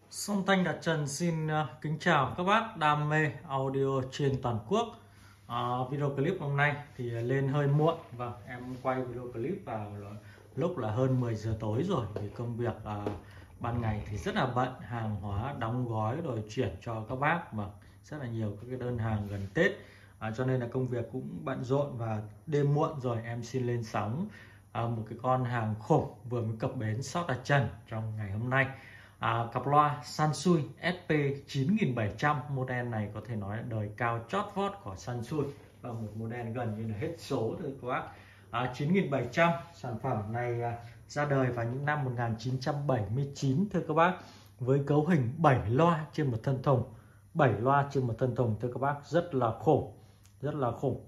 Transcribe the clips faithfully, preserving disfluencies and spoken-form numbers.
Song Thanh Đạt Trần xin uh, kính chào các bác đam mê audio trên toàn quốc. Uh, video clip hôm nay thì lên hơi muộn và em quay video clip vào lúc là hơn mười giờ tối rồi, vì công việc uh, ban ngày thì rất là bận, hàng hóa đóng gói rồi chuyển cho các bác mà rất là nhiều các cái đơn hàng gần Tết, uh, cho nên là công việc cũng bận rộn và đêm muộn rồi em xin lên sóng uh, một cái con hàng khủng vừa mới cập bến shop Đạt Trần trong ngày hôm nay. À, cặp loa Sansui ét pê chín nghìn bảy trăm, model này có thể nói là đời cao chót vót của Sansui và một model gần như là hết số thôi các bác. À, chín nghìn bảy trăm, sản phẩm này à, ra đời vào những năm một nghìn chín trăm bảy mươi chín thưa các bác, với cấu hình bảy loa trên một thân thùng, bảy loa trên một thân thùng thưa các bác, rất là khủng, rất là khủng.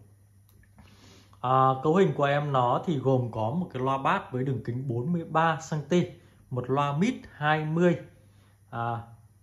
À, cấu hình của em nó thì gồm có một cái loa bass với đường kính bốn mươi ba xăng ti mét, một loa mid hai mươi, à,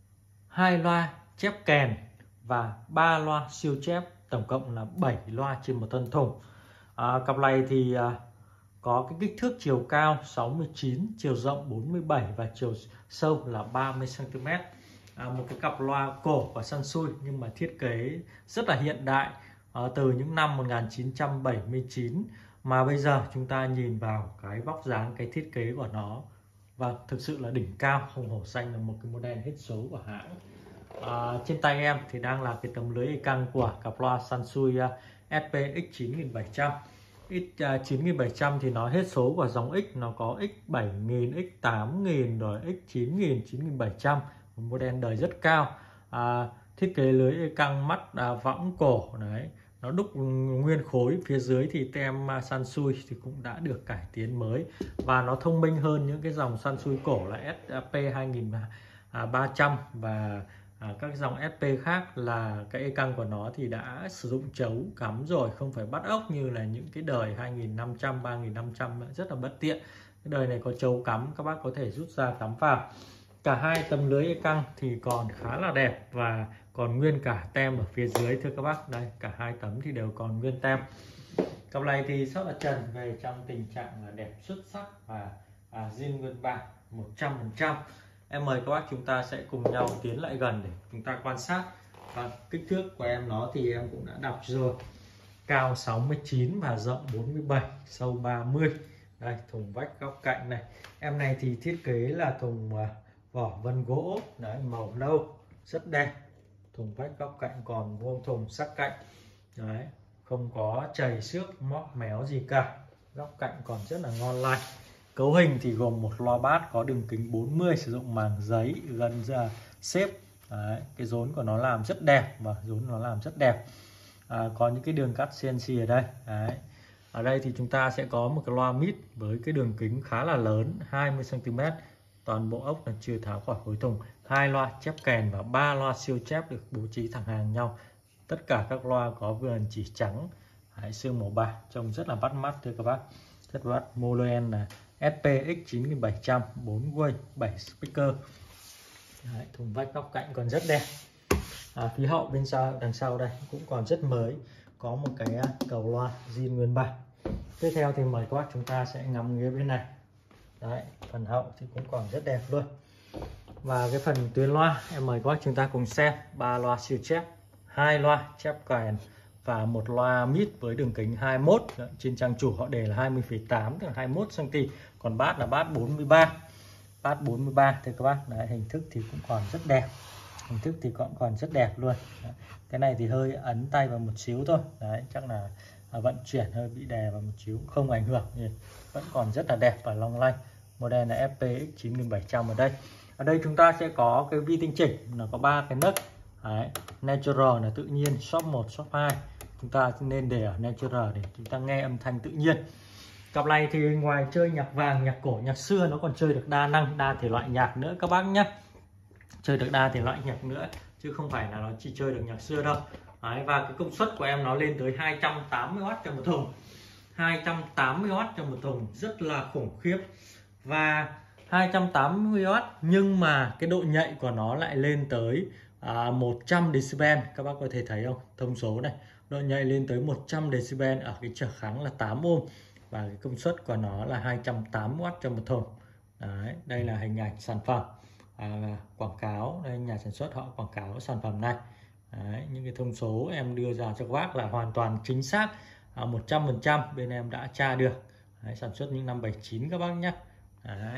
hai loa chép kèn và ba loa siêu chép, tổng cộng là bảy loa trên một thân thùng. À, cặp này thì à, có cái kích thước chiều cao sáu mươi chín, chiều rộng bốn mươi bảy và chiều sâu là ba mươi xăng ti mét. À, một cái cặp loa cổ của Sansui nhưng mà thiết kế rất là hiện đại, à, từ những năm một nghìn chín trăm bảy mươi chín mà bây giờ chúng ta nhìn vào cái vóc dáng, cái thiết kế của nó và thực sự là đỉnh cao, không hổ danh là một cái model hết số của hãng. À, trên tay em thì đang là cái tấm lưới căng của cặp loa Sansui uh, ét pê ích chín nghìn bảy trăm. X uh, chín nghìn bảy trăm thì nó hết số của dòng X, nó có X bảy nghìn, X tám nghìn rồi X chín nghìn, chín nghìn bảy trăm, một model đời rất cao. À, thiết kế lưới căng mắt à, võng cổ đấy, nó đúc nguyên khối. Phía dưới thì tem Sansui thì cũng đã được cải tiến mới và nó thông minh hơn những cái dòng Sansui cổ là ét pê hai nghìn ba trăm và à, các dòng ét pê khác, là cái e căng của nó thì đã sử dụng chấu cắm rồi, không phải bắt ốc như là những cái đời hai nghìn năm trăm, ba nghìn năm trăm rất là bất tiện. Cái đời này có chấu cắm, các bác có thể rút ra cắm vào. Cả hai tấm lưới e căng thì còn khá là đẹp và còn nguyên cả tem ở phía dưới thưa các bác. Đây, cả hai tấm thì đều còn nguyên tem. Cặp này thì shop Đạt Trần về trong tình trạng là đẹp xuất sắc và à, zin nguyên bản một trăm phần trăm. Em mời các bác chúng ta sẽ cùng nhau tiến lại gần để chúng ta quan sát. Và kích thước của em nó thì em cũng đã đọc rồi, cao sáu mươi chín và rộng bốn mươi bảy, sâu ba mươi. Đây, thùng vách góc cạnh này, em này thì thiết kế là thùng vỏ vân gỗ đấy, màu nâu rất đẹp. Thùng vách góc cạnh còn vuông thùng sắc cạnh đấy, không có chảy xước móc méo gì cả, góc cạnh còn rất là ngon lành. Cấu hình thì gồm một loa bass có đường kính bốn mươi, sử dụng màng giấy gần ra xếp đấy, cái rốn của nó làm rất đẹp và rốn nó làm rất đẹp. À, có những cái đường cắt xê en xê ở đây đấy. Ở đây thì chúng ta sẽ có một cái loa mid với cái đường kính khá là lớn, hai mươi xăng ti mét, toàn bộ ốc là chưa tháo khỏi khối thùng, hai loa chép kèn và ba loa siêu chép được bố trí thẳng hàng nhau. Tất cả các loa có viền chỉ trắng, hải xương màu bạc, trông rất là bắt mắt thưa các bác, rất bắt. Model là ét pê ích chín nghìn bảy trăm, bốn way, bảy speaker. Đấy, thùng vách góc cạnh còn rất đẹp. À, phía hậu bên sau đằng sau đây cũng còn rất mới, có một cái cầu loa zin nguyên bản. Tiếp theo thì mời các bác chúng ta sẽ ngắm nghía bên này. Đấy, phần hậu thì cũng còn rất đẹp luôn. Và cái phần tuyến loa em mời các bác chúng ta cùng xem. Ba loa siêu chép, hai loa chép kèn và một loa mid với đường kính hai mươi mốt. Trên trang chủ họ để là hai mươi phẩy tám, tức là hai mươi mốt xăng ti mét, còn bass là bass bốn mươi ba, bass bốn mươi ba thì các bác. Đấy, hình thức thì cũng còn rất đẹp, hình thức thì cũng còn rất đẹp luôn. Đấy, cái này thì hơi ấn tay vào một xíu thôi. Đấy, chắc là vận chuyển hơi bị đè vào một xíu, không ảnh hưởng, vẫn còn rất là đẹp và long lanh. Model là ép pê ích chín nghìn bảy trăm. Ở đây ở đây chúng ta sẽ có cái vi tinh chỉnh, nó có ba cái nấc. Đấy, natural là tự nhiên, shop một, shop hai, chúng ta nên để ở natural để chúng ta nghe âm thanh tự nhiên. Cặp này thì ngoài chơi nhạc vàng, nhạc cổ, nhạc xưa, nó còn chơi được đa năng, đa thể loại nhạc nữa các bác nhé. Chơi được đa thể loại nhạc nữa chứ không phải là nó chỉ chơi được nhạc xưa đâu. Đấy, và cái công suất của em nó lên tới hai trăm tám mươi oát cho một thùng, hai trăm tám mươi oát cho một thùng, rất là khủng khiếp. Và hai trăm tám mươi oát nhưng mà cái độ nhạy của nó lại lên tới à, một trăm decibel. Các bác có thể thấy không, thông số này, độ nhạy lên tới một trăm decibel ở cái trở kháng là tám ôm, và cái công suất của nó là hai trăm tám mươi oát cho một thùng. Đấy, đây là hình ảnh sản phẩm. à, quảng cáo đây, nhà sản xuất họ quảng cáo sản phẩm này. Đấy, những cái thông số em đưa ra cho các bác là hoàn toàn chính xác, à, một trăm phần trăm bên em đã tra được. Đấy, sản xuất những năm bảy chín các bác nhé. Đấy.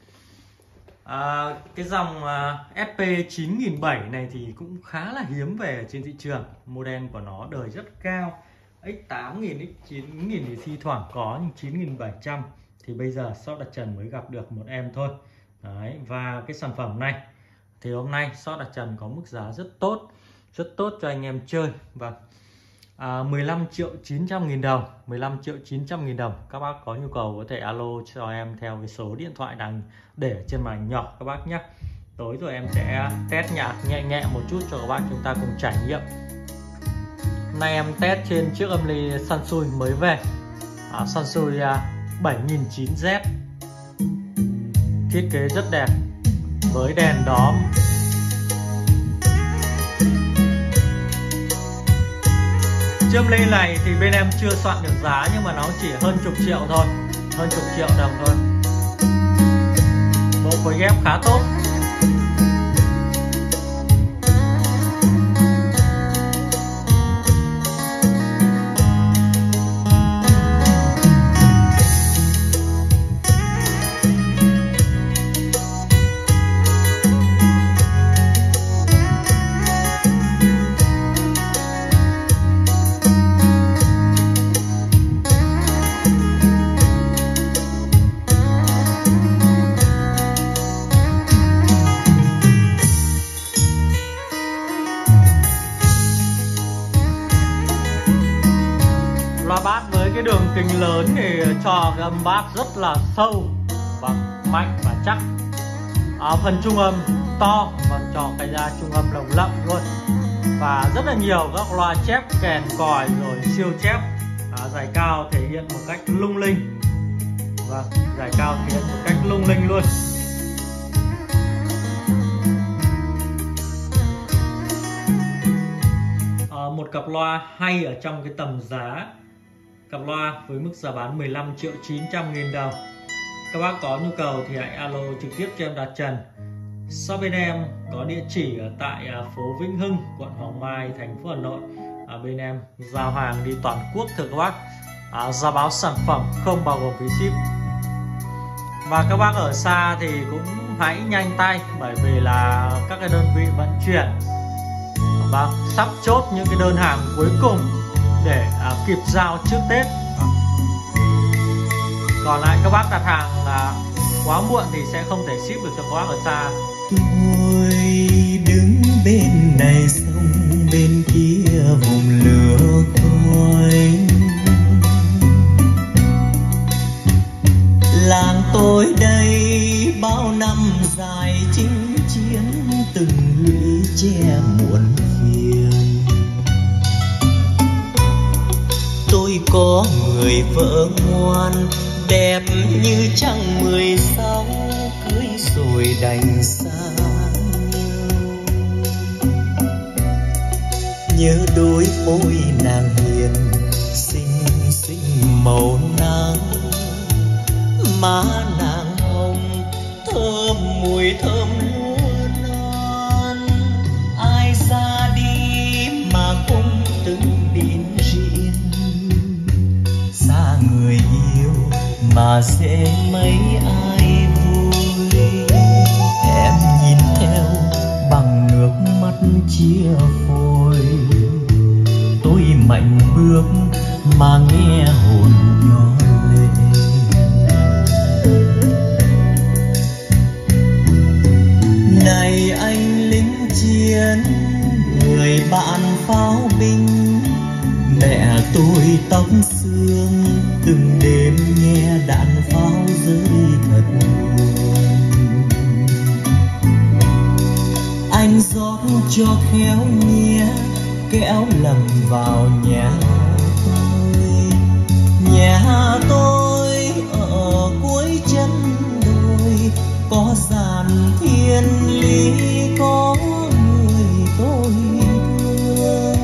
À, cái dòng à, ét pê chín nghìn bảy trăm này thì cũng khá là hiếm về trên thị trường. Model của nó đời rất cao, ích tám nghìn, ích chín nghìn thì thi thoảng có, nhưng chín nghìn bảy trăm thì bây giờ shop đặt trần mới gặp được một em thôi. Đấy, và cái sản phẩm này thì hôm nay shop đặt trần có mức giá rất tốt, rất tốt cho anh em chơi. Và à, mười lăm triệu chín trăm nghìn đồng, mười lăm triệu chín trăm nghìn đồng. Các bác có nhu cầu có thể alo cho em theo cái số điện thoại đang để ở trên màn nhỏ các bác nhé. Tối rồi em sẽ test nhạc nhẹ nhẹ một chút cho các bác chúng ta cùng trải nghiệm. Hôm nay em test trên chiếc âm ly Sansui mới về, à, Sansui bảy nghìn chín trăm Z. Thiết kế rất đẹp với đèn đóm. Chiếc âm ly này thì bên em chưa soạn được giá, nhưng mà nó chỉ hơn chục triệu thôi, hơn chục triệu đồng thôi. Bộ phối ghép khá tốt. Loa bass với cái đường kính lớn thì cho cái âm bass rất là sâu và mạnh và chắc. À, phần trung âm to và cho cái ra trung âm lồng lộng luôn. Và rất là nhiều các loa chép, kèn, còi rồi siêu chép. À, giải cao thể hiện một cách lung linh. Vâng, giải cao thể hiện một cách lung linh luôn. À, một cặp loa hay ở trong cái tầm giá. Cặp loa với mức giá bán mười lăm triệu chín trăm nghìn đồng. Các bác có nhu cầu thì hãy alo trực tiếp cho em đặt trần. Shop bên em có địa chỉ ở tại phố Vĩnh Hưng, quận Hoàng Mai, thành phố Hà Nội. À, bên em giao hàng đi toàn quốc thưa các bác. À, giá báo sản phẩm không bao gồm phí ship. Và các bác ở xa thì cũng hãy nhanh tay, bởi vì là các cái đơn vị vận chuyển và sắp chốt những cái đơn hàng cuối cùng để à, kịp giao trước Tết. Còn lại các bác đặt hàng à, quá muộn thì sẽ không thể ship được cho các bác ở xa. Tôi đứng bên này sông bên kia vùng lửa khói, làng tôi đây bao năm dài chinh chiến, từng lũy che muộn phiền. Tôi có người vợ ngoan đẹp như trăng mười sáu, cưới rồi đành xa nhau. Nhớ đôi môi nàng hiền xinh xinh màu nắng, má nàng hồng thơm mùi thơm lúa non. Ai ra đi mà không từng tin riêng, xa người yêu mà sẽ mấy ai vui. Em nhìn theo bằng nước mắt chia phôi, tôi mạnh bước mà nghe hồn nhỏ lệ. Này anh lính chiến, người bạn pháo binh, mẹ tôi tóc xương, từng đêm nghe đạn pháo rơi thật buồn. Anh rót cho khéo nghe, kéo lầm vào nhà tôi. Nhà tôi ở cuối chân đồi, có giàn thiên lý, có người tôi thương.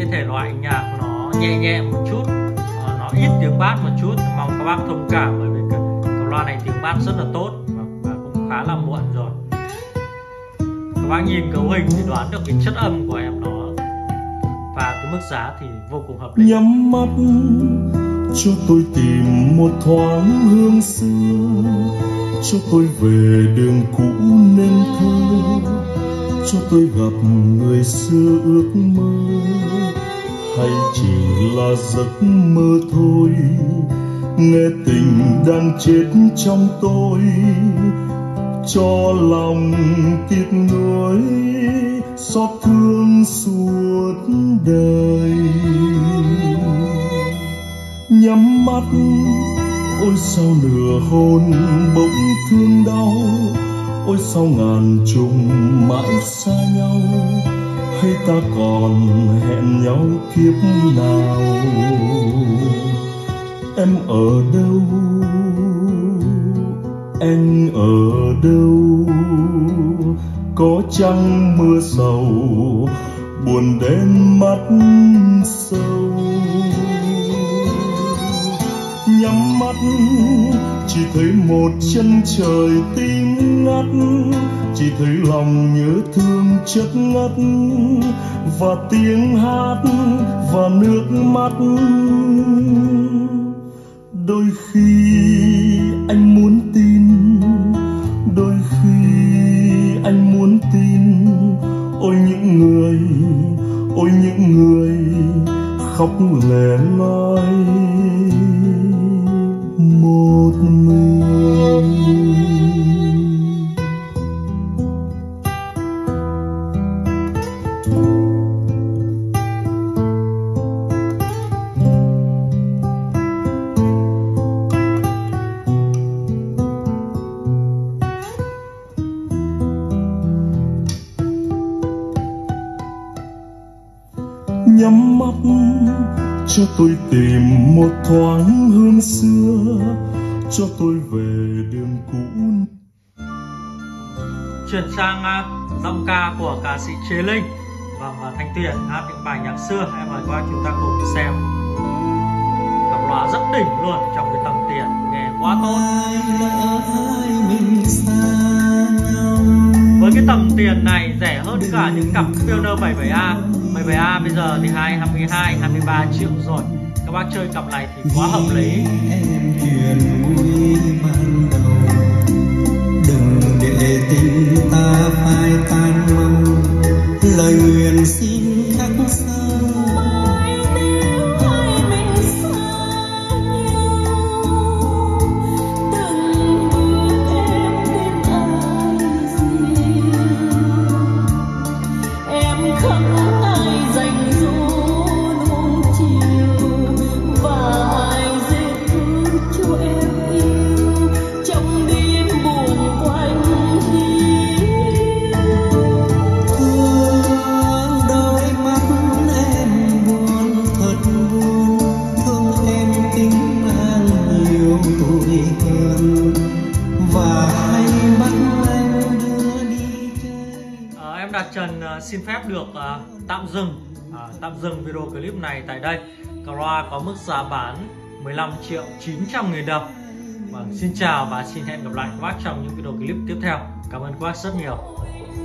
cái thể loại nhạc nó nhẹ nhẹ một chút, nó ít tiếng bass một chút, mong các bác thông cảm, bởi vì cái, cái loa này tiếng bass rất là tốt và, và cũng khá là muộn rồi. Các bác nhìn cấu hình thì đoán được cái chất âm của em nó, và cái mức giá thì vô cùng hợp lý. Nhắm mắt cho tôi tìm một thoáng hương xưa, cho tôi về đường cũ nên thơ, cho tôi gặp người xưa ước mơ, hay chỉ là giấc mơ thôi. Nghe tình đang chết trong tôi, cho lòng tiếc nuối xót thương suốt đời. Nhắm mắt, ôi sao nửa hôn bỗng thương đau, ôi sao ngàn trùng mãi xa nhau, hay ta còn hẹn nhau kiếp nào. Em ở đâu, anh ở đâu, có chăng mưa sầu buồn đen mắt sâu. Nhắm mắt chỉ thấy một chân trời tím ngắt, chỉ thấy lòng nhớ thương chất ngất, và tiếng hát và nước mắt. Đôi khi anh muốn tin, đôi khi anh muốn tin, ôi những người, ôi những người khóc lẻ loi một mình. Nhắm mắt cho tôi tìm một thoáng hương xưa, cho tôi về đường cũ. Chuyển sang uh, giọng ca của ca sĩ Chế Linh và vâng, Thanh Tuyền hát những bài nhạc xưa. Em mời qua chúng ta cùng xem. Cặp loa rất đỉnh luôn trong cái tầm tiền, nghe quá tốt. Với cái tầm tiền này rẻ hơn cả những cặp Pioneer bảy mươi bảy A. bảy mươi bảy A bây giờ thì hai mươi hai, hai mươi ba triệu rồi. Các bác chơi cặp này thì quá hợp lý. Đừng để tình ta phai tan mau, lời nguyện xin khắc sâu. Trần uh, xin phép được uh, tạm dừng uh, tạm dừng video clip này tại đây. Cặp loa có mức giá bán mười lăm triệu chín trăm nghìn đồng. Vâng, xin chào và xin hẹn gặp lại các bác trong những video clip tiếp theo. Cảm ơn các bác rất nhiều.